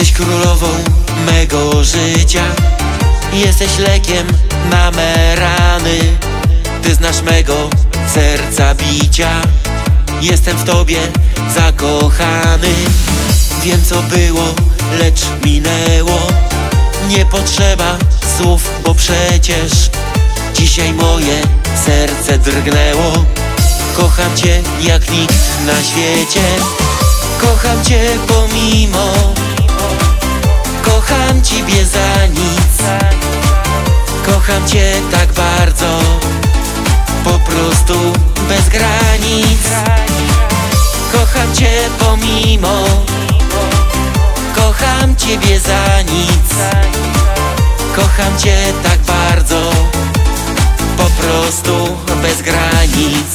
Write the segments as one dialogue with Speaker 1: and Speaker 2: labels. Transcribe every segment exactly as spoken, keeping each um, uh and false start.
Speaker 1: Jesteś królową mego życia, jesteś lekiem na me rany. Ty znasz mego serca bicia, jestem w tobie zakochany. Wiem co było, lecz minęło, nie potrzeba słów, bo przecież dzisiaj moje serce drgnęło. Kocham cię jak nikt na świecie, kocham cię pomimo, kocham ciebie za nic. Kocham cię tak bardzo, po prostu bez granic. Kocham cię pomimo, kocham ciebie za nic. Kocham cię tak bardzo, po prostu bez granic.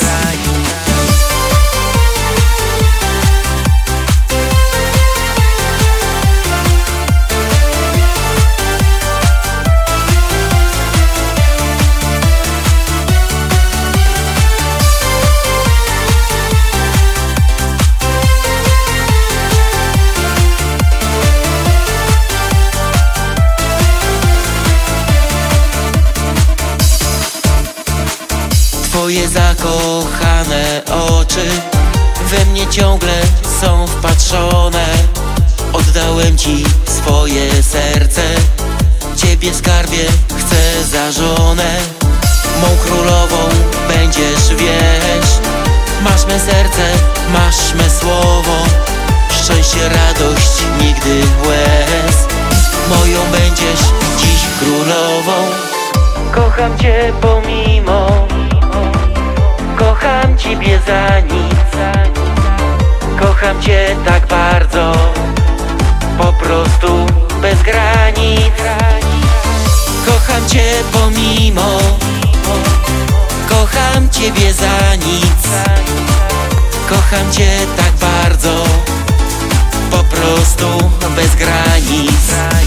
Speaker 1: Twoje zakochane oczy we mnie ciągle są wpatrzone. Oddałem ci swoje serce, ciebie skarbie chcę za żonę. Mą królową będziesz, wiesz, masz me serce, masz me słowo. Szczęście, radość, nigdy łez, moją będziesz dziś królową. Kocham cię pomimo, kocham ciebie za nic. Kocham cię tak bardzo, po prostu bez granic. Kocham cię pomimo, kocham ciebie za nic. Kocham cię tak bardzo, po prostu bez granic.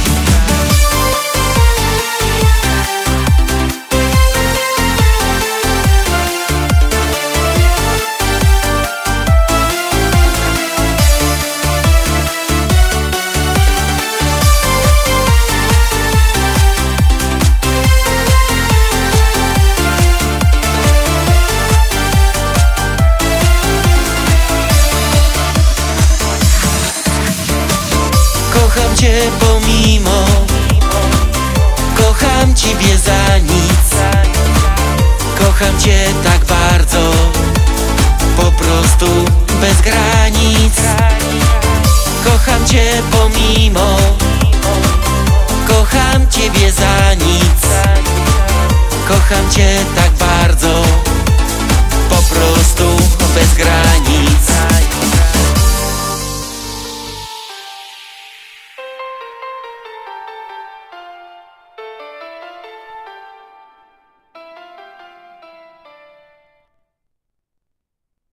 Speaker 1: Kocham cię pomimo, kocham ciebie za nic. Kocham cię tak bardzo, po prostu bez granic. Kocham cię pomimo, kocham ciebie za nic. Kocham cię tak bardzo, po prostu bez granic.